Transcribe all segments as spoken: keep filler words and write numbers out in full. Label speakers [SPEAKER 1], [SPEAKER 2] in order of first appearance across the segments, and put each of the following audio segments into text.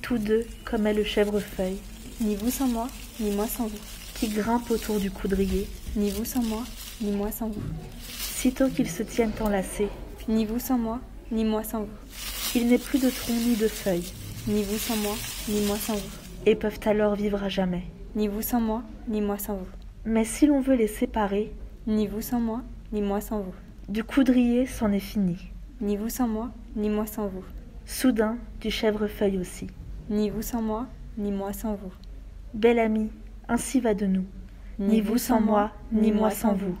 [SPEAKER 1] tous deux comme est le chèvrefeuille,
[SPEAKER 2] ni vous sans moi, ni moi sans vous,
[SPEAKER 1] qui grimpe autour du coudrier,
[SPEAKER 2] ni vous sans moi, ni moi sans vous,
[SPEAKER 1] sitôt qu'ils se tiennent enlacés,
[SPEAKER 2] ni vous sans moi, ni moi sans vous,
[SPEAKER 1] il n'est plus de tronc ni de feuilles,
[SPEAKER 2] ni vous sans moi, ni moi sans vous,
[SPEAKER 1] et peuvent alors vivre à jamais.
[SPEAKER 2] ni vous sans moi, ni moi sans vous,
[SPEAKER 1] Mais si l'on veut les séparer,
[SPEAKER 2] ni vous sans moi, ni moi sans vous,
[SPEAKER 1] du coudrier c'en est fini,
[SPEAKER 2] ni vous sans moi, ni moi sans vous,
[SPEAKER 1] soudain du chèvrefeuille aussi.
[SPEAKER 2] ni vous sans moi, ni moi sans vous,
[SPEAKER 1] Bel ami, ainsi va de nous, ni vous sans moi, ni moi sans vous.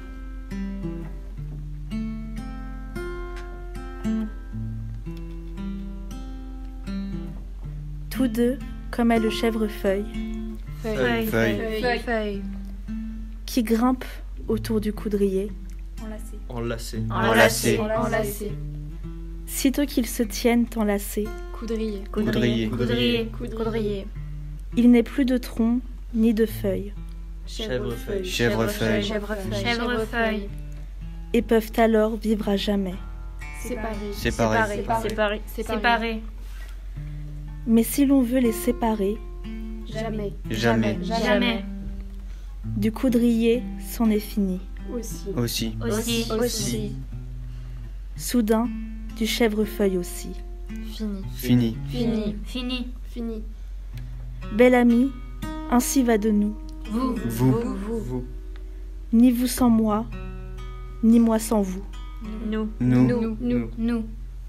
[SPEAKER 1] Tous deux comme est le chèvrefeuille,
[SPEAKER 3] Feuille, feuille,
[SPEAKER 2] feuille, feuille,
[SPEAKER 1] qui grimpe autour du coudrier,
[SPEAKER 2] enlacé,
[SPEAKER 3] enlacé,
[SPEAKER 4] Enlacé.
[SPEAKER 2] enlacé,
[SPEAKER 1] sitôt qu'ils se tiennent enlacés,
[SPEAKER 2] coudrier,
[SPEAKER 3] coudrier,
[SPEAKER 4] Coudrier.
[SPEAKER 2] coudrier,
[SPEAKER 1] il n'est plus de tronc ni de feuilles,
[SPEAKER 3] chèvrefeuille,
[SPEAKER 4] Chèvrefeuille.
[SPEAKER 2] chèvrefeuille,
[SPEAKER 4] Chèvrefeuille.
[SPEAKER 1] et peuvent alors vivre à jamais.
[SPEAKER 2] séparé,
[SPEAKER 3] séparé,
[SPEAKER 4] Séparé. Séparé.
[SPEAKER 1] Mais si l'on veut les séparer,
[SPEAKER 2] jamais,
[SPEAKER 3] jamais,
[SPEAKER 4] Jamais.
[SPEAKER 1] du coudrier c'en est fini,
[SPEAKER 2] aussi,
[SPEAKER 3] aussi,
[SPEAKER 4] Aussi.
[SPEAKER 2] aussi,
[SPEAKER 1] soudain du chèvrefeuille aussi.
[SPEAKER 2] fini,
[SPEAKER 3] fini,
[SPEAKER 4] Fini. Fini.
[SPEAKER 2] fini,
[SPEAKER 1] Bel ami, ainsi va de nous,
[SPEAKER 4] Vous.
[SPEAKER 3] vous,
[SPEAKER 2] vous,
[SPEAKER 3] vous,
[SPEAKER 1] ni vous sans moi, ni moi sans vous.
[SPEAKER 4] Nous.
[SPEAKER 3] nous,
[SPEAKER 2] Nous.
[SPEAKER 3] nous.
[SPEAKER 4] Nous.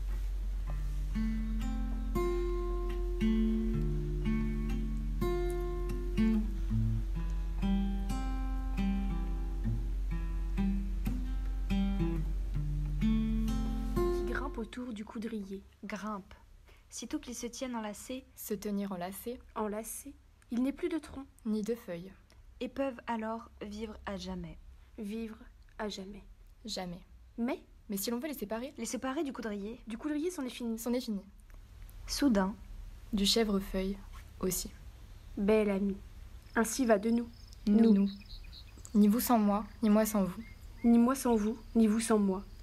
[SPEAKER 5] Qui grimpe autour du coudrier,
[SPEAKER 2] grimpe,
[SPEAKER 5] sitôt qu'ils se tiennent enlacés,
[SPEAKER 2] se tenir enlacé,
[SPEAKER 5] enlacés, il n'est plus de tronc,
[SPEAKER 2] ni de feuilles,
[SPEAKER 5] et peuvent alors vivre à jamais, vivre à jamais.
[SPEAKER 2] jamais.
[SPEAKER 5] Mais
[SPEAKER 2] Mais si l'on veut les séparer,
[SPEAKER 5] les séparer du coudrier, du coudrier c'en est fini.
[SPEAKER 2] c'en est fini.
[SPEAKER 5] Soudain,
[SPEAKER 2] Du chèvrefeuille aussi.
[SPEAKER 5] bel ami, ainsi va de nous,
[SPEAKER 2] Nous. Ni vous sans moi, ni moi sans vous,
[SPEAKER 5] ni moi sans vous, ni vous sans moi,